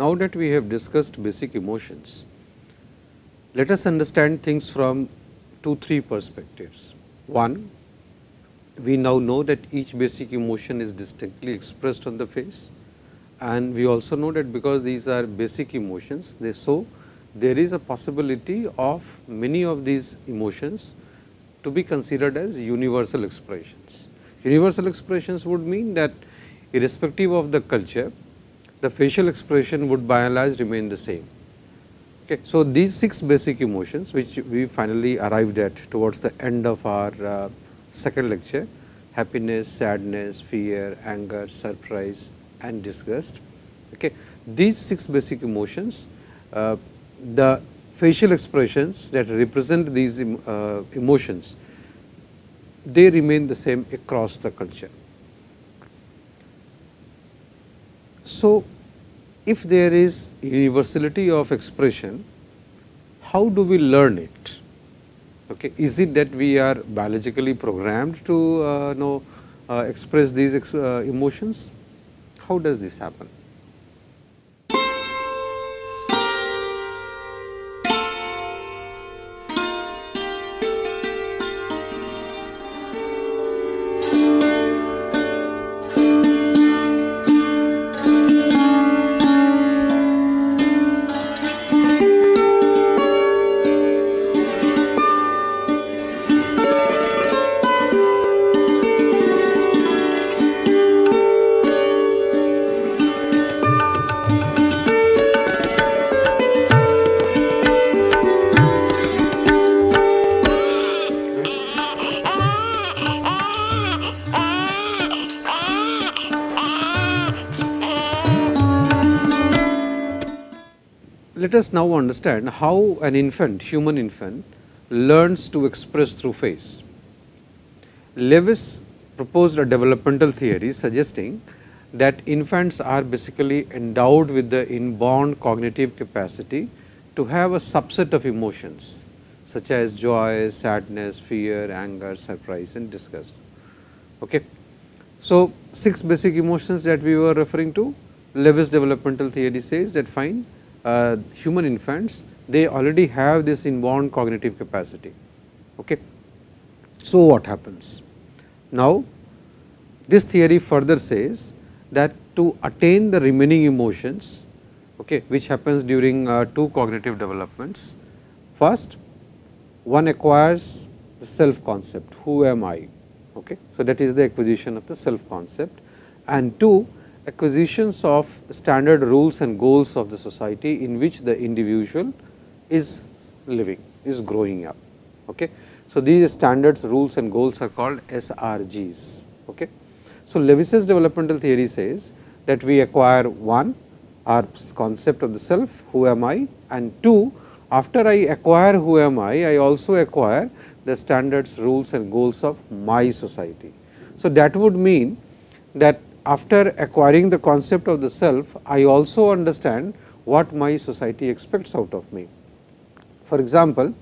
now that we have discussed basic emotions, let us understand things from 2-3 perspectives. One, we now know that each basic emotion is distinctly expressed on the face, and we also know that because these are basic emotions, there is a possibility of many of these emotions to be considered as universal expressions. Universal expressions would mean that irrespective of the culture, the facial expression would by and large remain the same. Okay. So, these 6 basic emotions which we finally arrived at towards the end of our second lecture: happiness, sadness, fear, anger, surprise and disgust. Okay. These 6 basic emotions, the facial expressions that represent these emotions, they remain the same across the culture. So, if there is universality of expression, how do we learn it? Okay. Is it that we are biologically programmed to express these emotions? How does this happen? Let us now understand how an infant, human infant, learns to express through face. Lewis proposed a developmental theory suggesting that infants are basically endowed with the inborn cognitive capacity to have a subset of emotions such as joy, sadness, fear, anger, surprise and disgust. Okay. So, 6 basic emotions that we were referring to, Lewis developmental theory says that fine, human infants, they already have this inborn cognitive capacity. Okay. So, what happens? Now, this theory further says that to attain the remaining emotions, okay, which happens during 2 cognitive developments, first one acquires the self concept, who am I? Okay. So, that is the acquisition of the self concept, and 2, acquisitions of standard rules and goals of the society in which the individual is living, is growing up. Okay. So, these standards, rules and goals are called SRGs. Okay. So, Lewis's developmental theory says that we acquire 1, our concept of the self, who am I, and 2, after I acquire who am I also acquire the standards, rules and goals of my society. So, that would mean that after acquiring the concept of the self, I also understand what my society expects out of me. For example,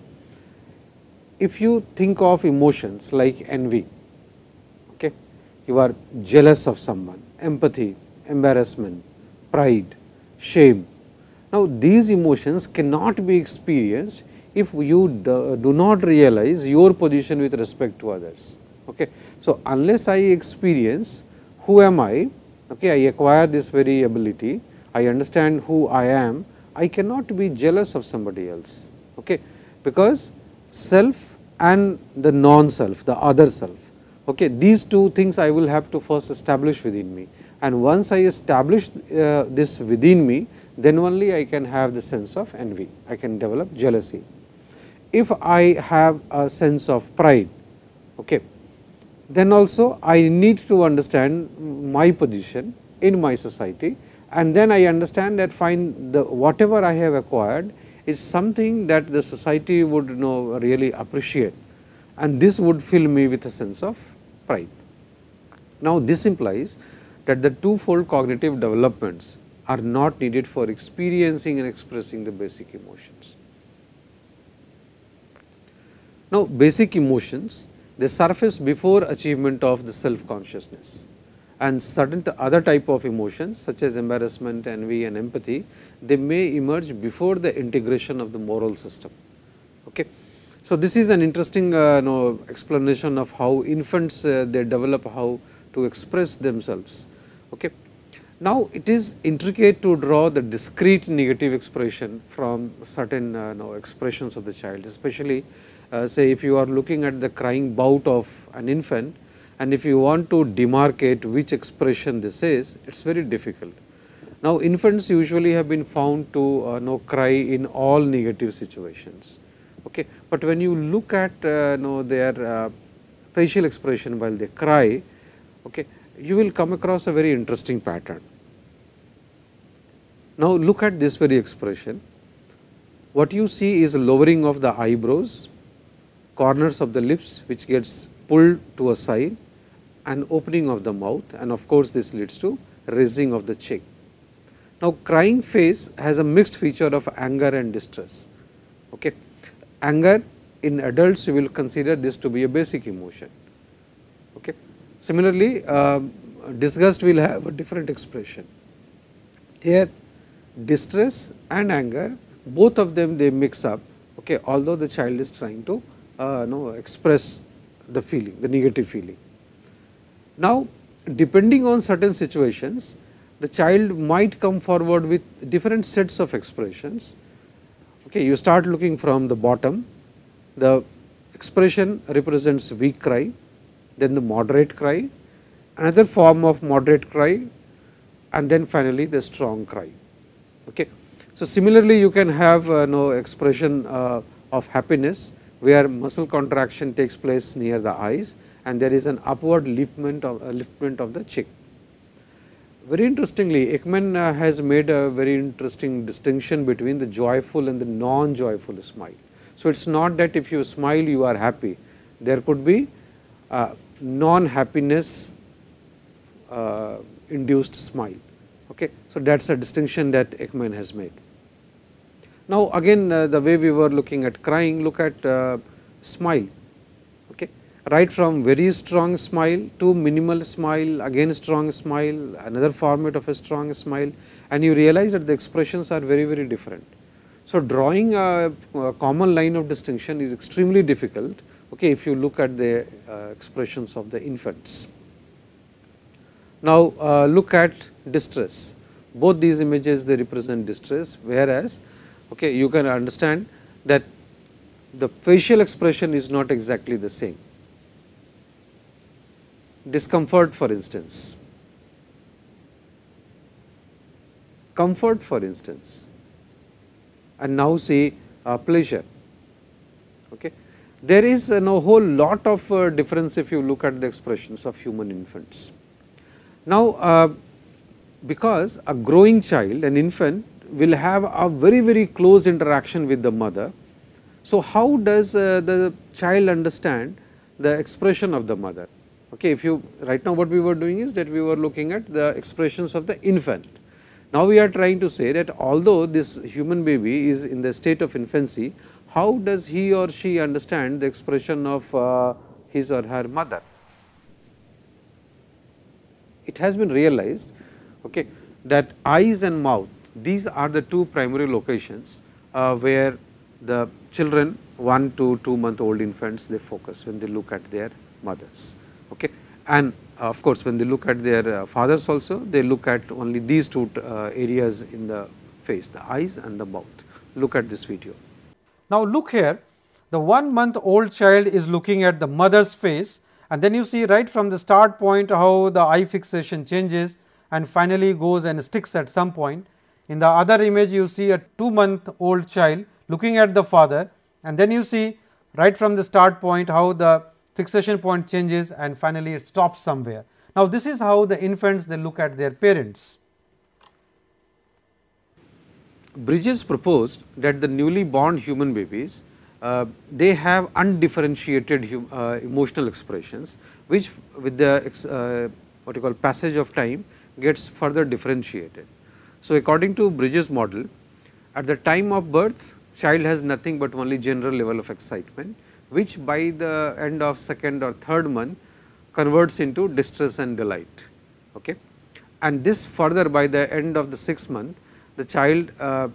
if you think of emotions like envy, okay, you are jealous of someone, empathy, embarrassment, pride, shame. Now, these emotions cannot be experienced if you do not realize your position with respect to others. Okay. So, unless I experience who am I, okay, I acquire this very ability, I understand who I am, I cannot be jealous of somebody else, okay, because self and the non-self, the other self, okay, these 2 things I will have to first establish within me, and once I establish this within me, then only I can have the sense of envy, I can develop jealousy. If I have a sense of pride, okay, then also I need to understand my position in my society, and then I understand that fine, the whatever I have acquired is something that the society would really appreciate, and this would fill me with a sense of pride. Now, this implies that the twofold cognitive developments are not needed for experiencing and expressing the basic emotions. Now, basic emotions, they surface before achievement of the self consciousness, and certain other type of emotions such as embarrassment, envy and empathy, they may emerge before the integration of the moral system. Okay. So, this is an interesting explanation of how infants they develop how to express themselves. Okay. Now, it is intricate to draw the discrete negative expression from certain expressions of the child, especially say if you are looking at the crying bout of an infant, and if you want to demarcate which expression this is, it is very difficult. Now, infants usually have been found to cry in all negative situations. Okay. But when you look at their facial expression while they cry, okay, you will come across a very interesting pattern. Now, look at this very expression. What you see is a lowering of the eyebrows, corners of the lips which gets pulled to a side, and opening of the mouth, and of course, this leads to raising of the cheek. Now, crying face has a mixed feature of anger and distress. Okay. Anger in adults, you will consider this to be a basic emotion. Okay. Similarly, disgust will have a different expression. Here, distress and anger, both of them they mix up, okay, although the child is trying to express the feeling, the negative feeling. Now, depending on certain situations, the child might come forward with different sets of expressions. Okay, you start looking from the bottom, the expression represents weak cry, then the moderate cry, another form of moderate cry, and then finally the strong cry. Okay. So, similarly you can have expression of happiness where muscle contraction takes place near the eyes, and there is an upward liftment of the cheek. Very interestingly, Ekman has made a very interesting distinction between the joyful and the non-joyful smile. So, it is not that if you smile you are happy, there could be non-happiness induced smile. Okay. So, that is a distinction that Ekman has made. Now, again the way we were looking at crying, look at smile. Okay. Right from very strong smile to minimal smile, again strong smile, another format of a strong smile, and you realize that the expressions are very, very different. So, drawing a common line of distinction is extremely difficult, okay, if you look at the expressions of the infants. Now, look at distress. Both these images they represent distress, whereas okay, you can understand that the facial expression is not exactly the same. Discomfort, for instance, comfort, for instance, and now see pleasure. Okay. There is a whole lot of difference if you look at the expressions of human infants. Now, because a growing child, an infant will have a very, very close interaction with the mother. So, how does the child understand the expression of the mother? Okay, if you right now what we were doing is that we were looking at the expressions of the infant. Now, we are trying to say that although this human baby is in the state of infancy, how does he or she understand the expression of his or her mother? It has been realized, okay, that eyes and mouth, these are the two primary locations where the children 1 to 2-month-old infants they focus when they look at their mothers. Okay. And of course, when they look at their fathers also, they look at only these two areas in the face, the eyes and the mouth. Look at this video. Now, look here, the 1-month-old child is looking at the mother's face, and then you see right from the start point how the eye fixation changes and finally goes and sticks at some point. In the other image, you see a 2-month-old child looking at the father, and then you see right from the start point how the fixation point changes and finally it stops somewhere. Now, this is how the infants they look at their parents. Bridges proposed that the newly born human babies they have undifferentiated emotional expressions, which with the what you call passage of time gets further differentiated. So, according to Bridges' model, at the time of birth child has nothing but only general level of excitement, which by the end of 2nd or 3rd month converts into distress and delight. Okay. And this further, by the end of the 6th month, the child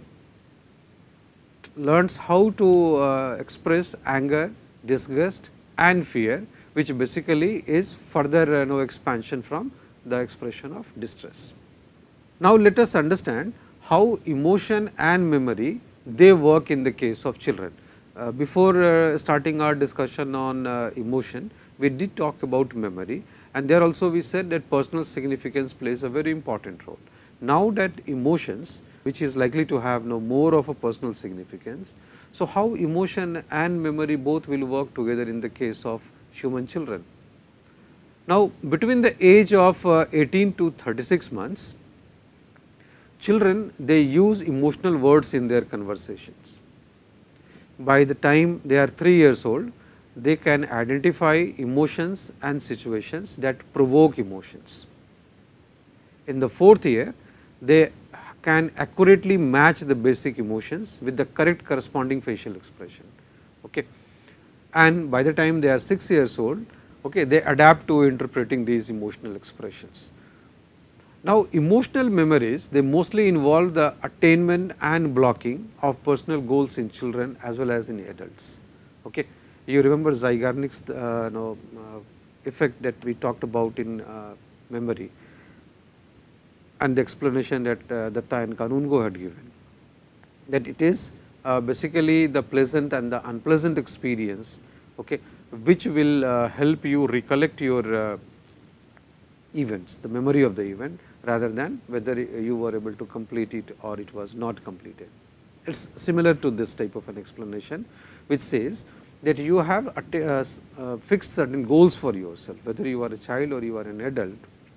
learns how to express anger, disgust and fear, which basically is further expansion from the expression of distress. Now, let us understand how emotion and memory they work in the case of children. Before starting our discussion on emotion, we did talk about memory, and there also we said that personal significance plays a very important role. Now that emotions, which is likely to have more of a personal significance, so how emotion and memory both will work together in the case of human children. Now, between the age of 18 to 36 months, children, they use emotional words in their conversations. By the time they are 3 years old, they can identify emotions and situations that provoke emotions. In the 4th year, they can accurately match the basic emotions with the correct corresponding facial expression. Okay. And by the time they are 6 years old, okay, they adapt to interpreting these emotional expressions. Now, emotional memories, they mostly involve the attainment and blocking of personal goals in children as well as in adults. Okay. You remember Zeigarnik's effect that we talked about in memory, and the explanation that Datta and Kanungo had given, that it is basically the pleasant and the unpleasant experience, okay, which will help you recollect your events, the memory of the event, rather than whether you were able to complete it or it was not completed. It is similar to this type of an explanation, which says that you have fixed certain goals for yourself, whether you are a child or you are an adult.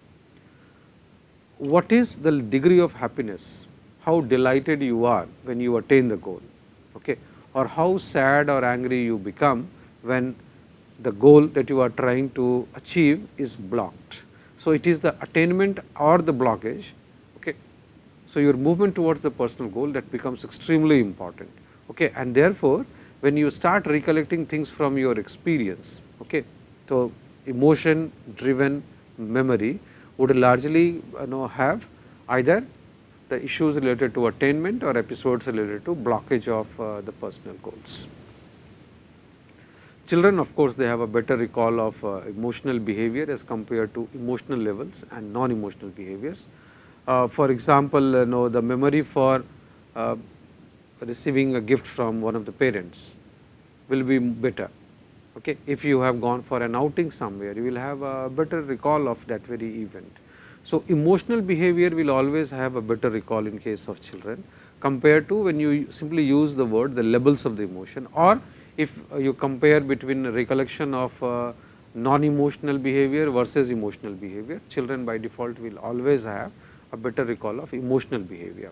What is the degree of happiness, how delighted you are when you attain the goal, okay, or how sad or angry you become when the goal that you are trying to achieve is blocked. So, it is the attainment or the blockage. Okay. So, your movement towards the personal goal, that becomes extremely important, okay, and therefore, when you start recollecting things from your experience, okay, so emotion driven memory would largely have either the issues related to attainment or episodes related to blockage of the personal goals. Children, of course, they have a better recall of emotional behavior as compared to emotional levels and non-emotional behaviors. For example, the memory for receiving a gift from one of the parents will be better. Okay. If you have gone for an outing somewhere, you will have a better recall of that very event. So, emotional behavior will always have a better recall in case of children compared to when you simply use the word, the levels of the emotion, or if you compare between recollection of non-emotional behavior versus emotional behavior, children by default will always have a better recall of emotional behavior.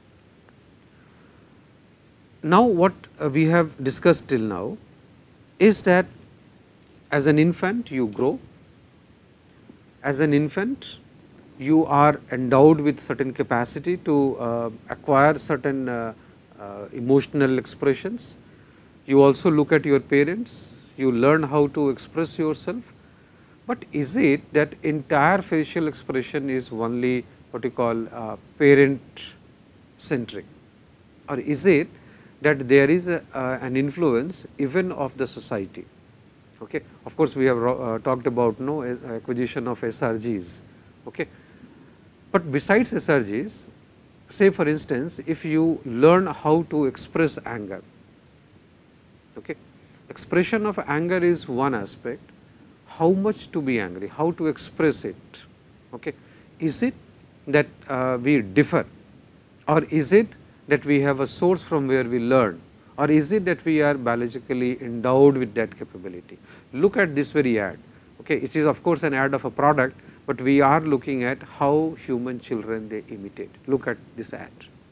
Now, what we have discussed till now is that as an infant you grow, as an infant you are endowed with certain capacity to acquire certain emotional expressions. You also look at your parents, you learn how to express yourself, but is it that entire facial expression is only what you call parent centric, or is it that there is an influence even of the society? Okay. Of course, we have talked about acquisition of SRGs, okay. But besides SRGs, say for instance, if you learn how to express anger, okay, expression of anger is one aspect, how much to be angry, how to express it, okay. Is it that we differ, or is it that we have a source from where we learn, or is it that we are biologically endowed with that capability? Look at this very ad, okay. It is of course an ad of a product, but we are looking at how human children they imitate. Look at this ad.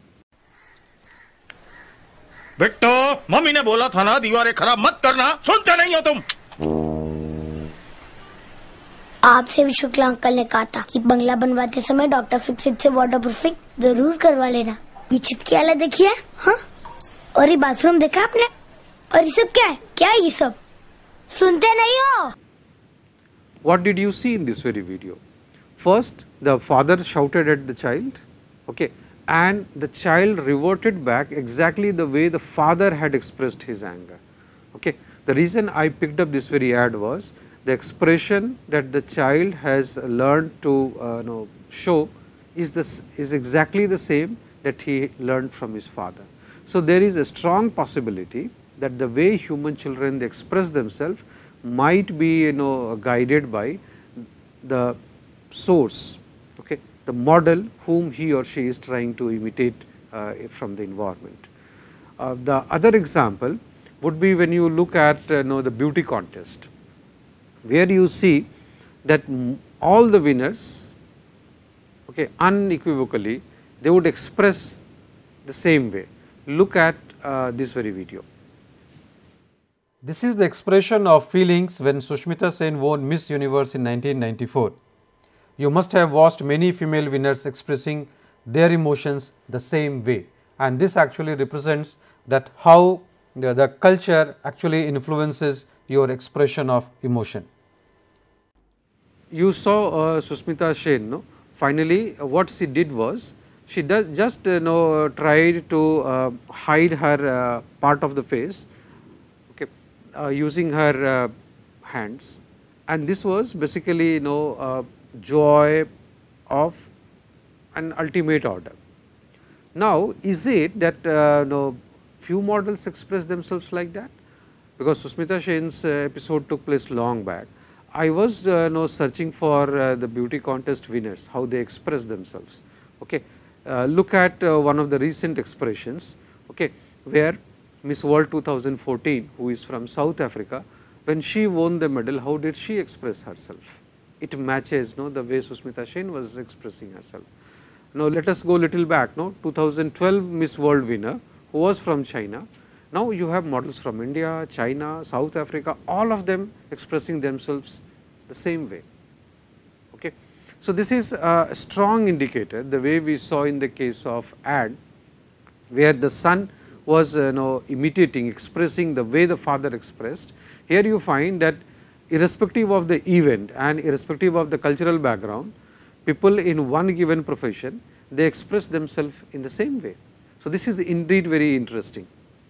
बेटो, mummy ने बोला था ना दीवारें खराब मत करना, सुनते नहीं हो तुम। आपसे भी शुक्ला अंकल ने कहा था कि बंगला बनवाते समय डॉक्टर फिक्सिट से वाटरप्रूफिंग जरूर करवा लेना। ये छत की हालत देखिए, हाँ? और ये बाथरूम देखा आपने? और ये सब क्या है? क्या है ये सब? सुनते नहीं हो? What did you see in this very video? First the father shouted at the child, okay, and the child reverted back exactly the way the father had expressed his anger. Okay. The reason I picked up this very ad was the expression that the child has learned to show is exactly the same that he learned from his father. So, there is a strong possibility that the way human children they express themselves might be guided by the source, okay, the model whom he or she is trying to imitate from the environment. The other example would be when you look at the beauty contest, where you see that all the winners, okay, unequivocally they would express the same way. Look at this very video. This is the expression of feelings when Sushmita Sen won Miss Universe in 1994. You must have watched many female winners expressing their emotions the same way, and this actually represents that how the culture actually influences your expression of emotion. You saw Sushmita Sen, no? Finally, what she did was she just tried to hide her part of the face, okay, using her hands, and this was basically joy of an ultimate order. Now, is it that few models express themselves like that? Because Sushmita Sen's episode took place long back. I was searching for the beauty contest winners, how they express themselves. Okay. Look at one of the recent expressions, okay, where Miss World 2014, who is from South Africa, when she won the medal, how did she express herself? It matches the way Sushmita Sen was expressing herself. Now, let us go little back, 2012 Miss World winner who was from China. Now, you have models from India, China, South Africa, all of them expressing themselves the same way. Okay. So, this is a strong indicator, the way we saw in the case of ad, where the son was imitating, expressing the way the father expressed. Here you find that irrespective of the event and irrespective of the cultural background, people in one given profession, they express themselves in the same way. So, this is indeed very interesting.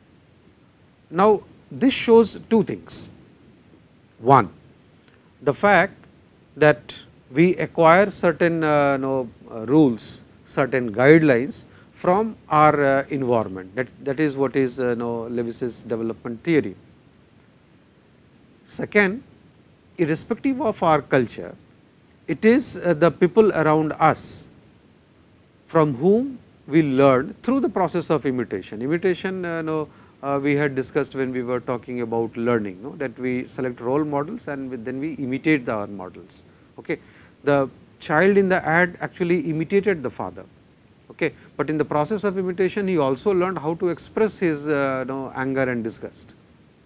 Now, this shows two things. One, the fact that we acquire certain rules, certain guidelines from our environment, that is what is Lewis's development theory. Second, irrespective of our culture, it is the people around us from whom we learn through the process of imitation. Imitation we had discussed when we were talking about learning, that we select role models and then we imitate our models. Okay. The child in the ad actually imitated the father, okay, but in the process of imitation he also learned how to express his anger and disgust.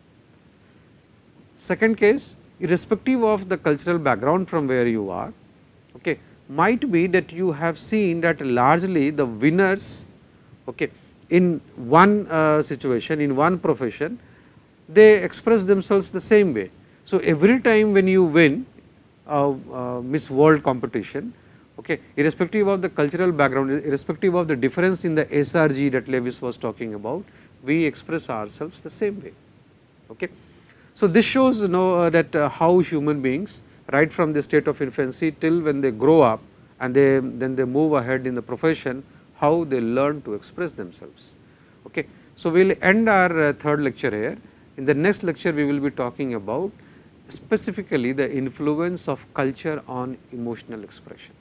Second case, irrespective of the cultural background from where you are, okay, might be that you have seen that largely the winners, okay, in one situation, in one profession, they express themselves the same way. So, every time when you win Miss World competition, okay, irrespective of the cultural background, irrespective of the difference in the SRG that Lewis was talking about, we express ourselves the same way. Okay. So, this shows that how human beings right from the state of infancy till when they grow up and then they move ahead in the profession, how they learn to express themselves. Okay. So, we will end our third lecture here. In the next lecture, we will be talking about specifically the influence of culture on emotional expression.